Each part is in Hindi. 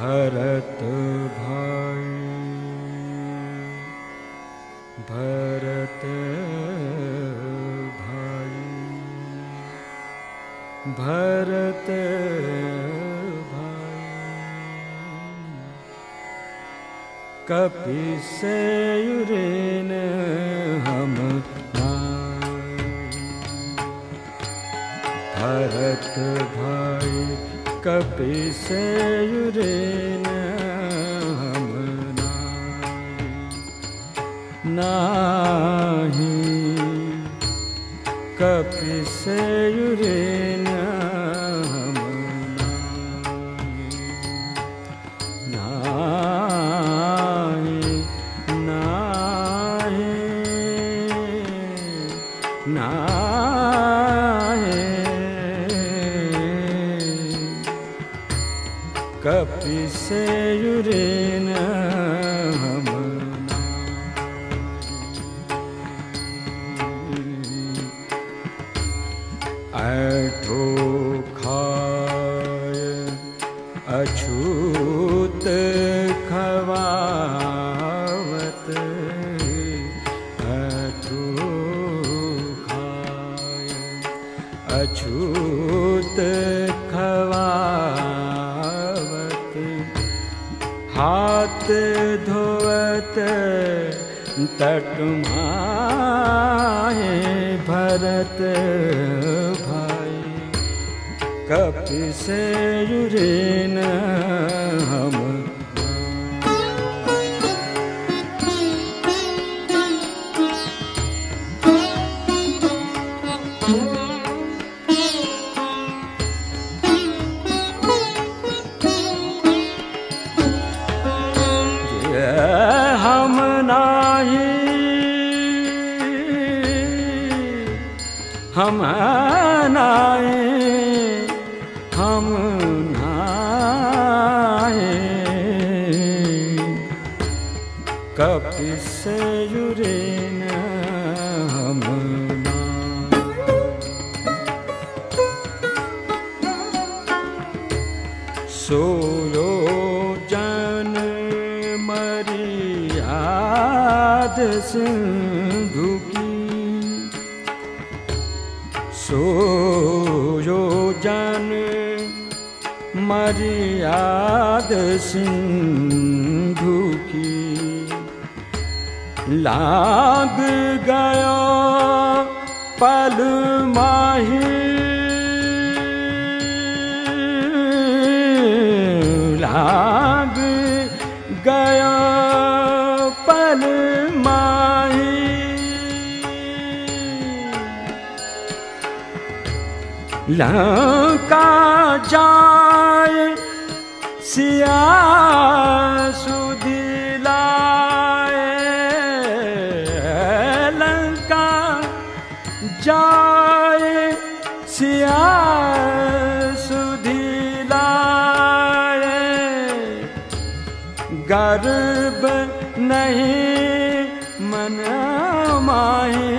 भरत भाई भरत भाई भरत भाई कपिसेयुरेन हम भरत भाई कपिसेयुरेन हम नाही कपिसेयुरेन हम नाही नाही नाही कपिसेयुरेन हम ऐठो खाय अछूत खवावत ऐठो खाय अछूत खवावत हाथ धोवत तटमाए भरत भाई कपिसेयुरेन हम हम नाही हम नाए हम नाए कपिसेयुरेन हम सोयो जन मर्याद सिंधु की सोयो जन मर्याद सिंधु की लाग गयो पल माही लाग गया पल माही लंका जाए सिया सुधिलाए लंका जाए सिया सुधिलाए गर्भ नहीं मन माहे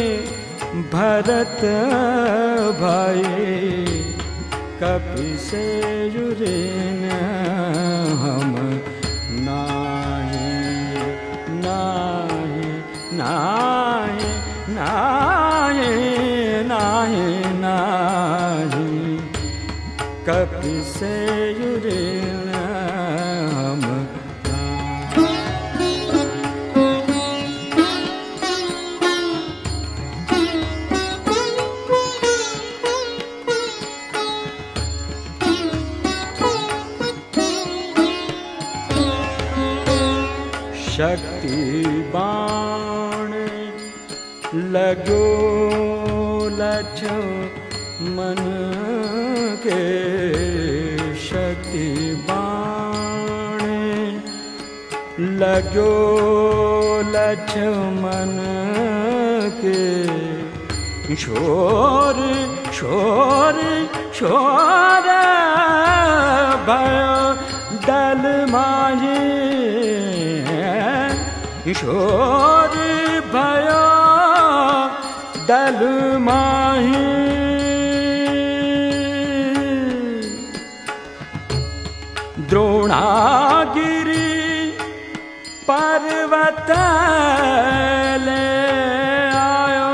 भरत भाई कपिसेयुरेन हम नाही नाही नाही नाही नाही नाही कपिसेयुरेन हम शक्ति बाण लगो लक्ष्मण के शक्ति बाण लगो लक्ष्मण के शोर शोर शोर भयो दल माही शोर भयो दल माही द्रोणागिरी पर्वत ले आयो,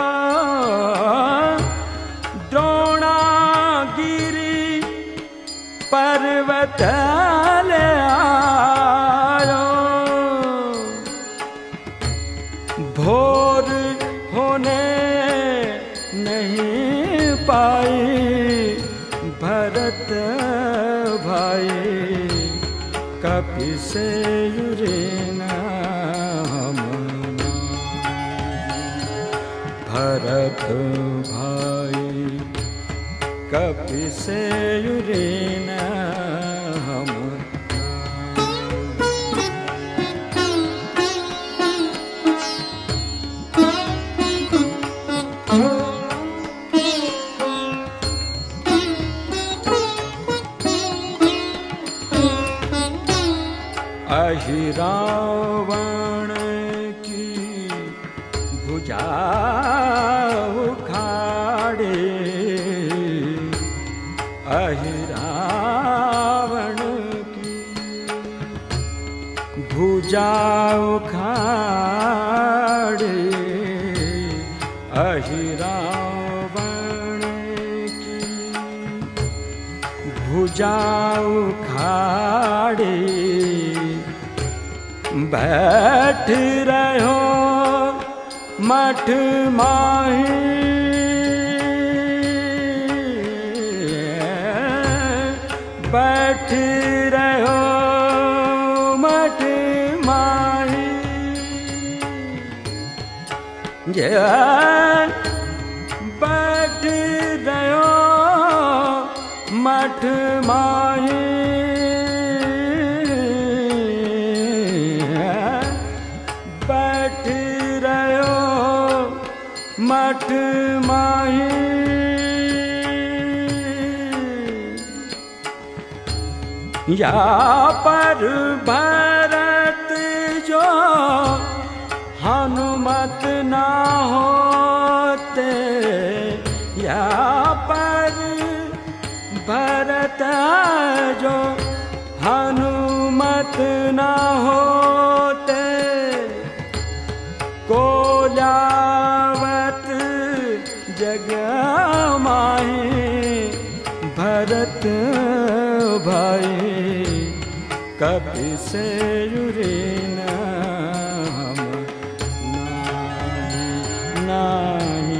द्रोणागिरी पर्वत ले आयो। भोर होने नहीं पाई भरत भाई, कपिसेयुरे नाम भरत भाई, कपिसेयुरे नाम। अहिरावण की भुजा उखाड़े, अहिरावण की भुजा उखाड़े, अहिरावण की भुजा उखाड़े। बैठ रहो मठ माही, बैठ रहो मठ माही, बैठ रहो मठ माही, बैठ रहो मठ माही। या पर भरत जो हनुमत ना होते, या पर भरत जो हनुमत ना होते, कोलावत जग माही भरत भाई, कपिसेयुरे नाम नाही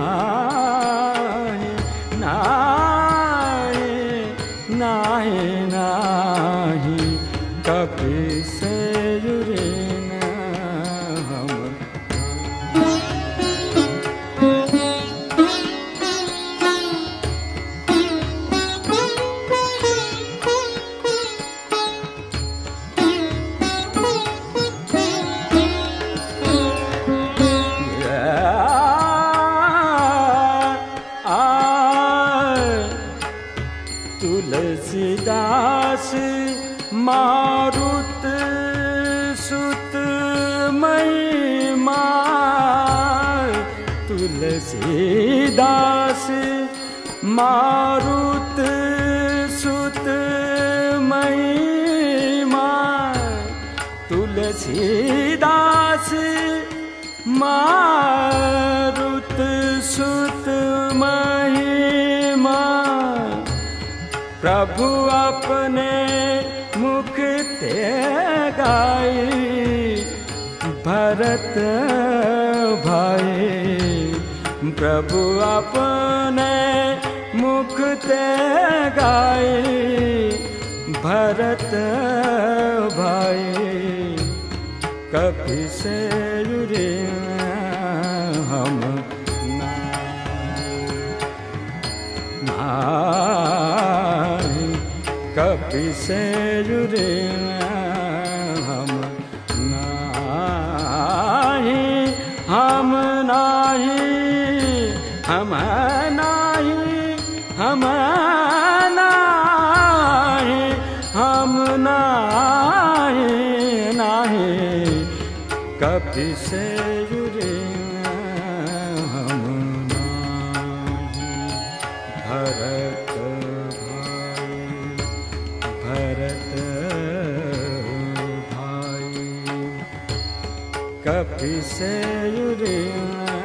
नाही नाही नाही नाही, कपिसेयुरे नाम। तुलसीदास मारुत सुत महिमा, तुलसीदास मारुत सुत महिमा, तुलसीदास मारुत सुत महिमा। प्रभु अपने मुख ते गाई भरत भाई, प्रभु अपने मुख ते गाई भरत भाई, कपिसेयुरे हम नाही, कपिसेयुरे हम नाही, हम नाही, हम नाही, हम नाही, हम नाही, नाही, कपिसेयुरे हम नाही, भरत भाई, भरत कपि से रे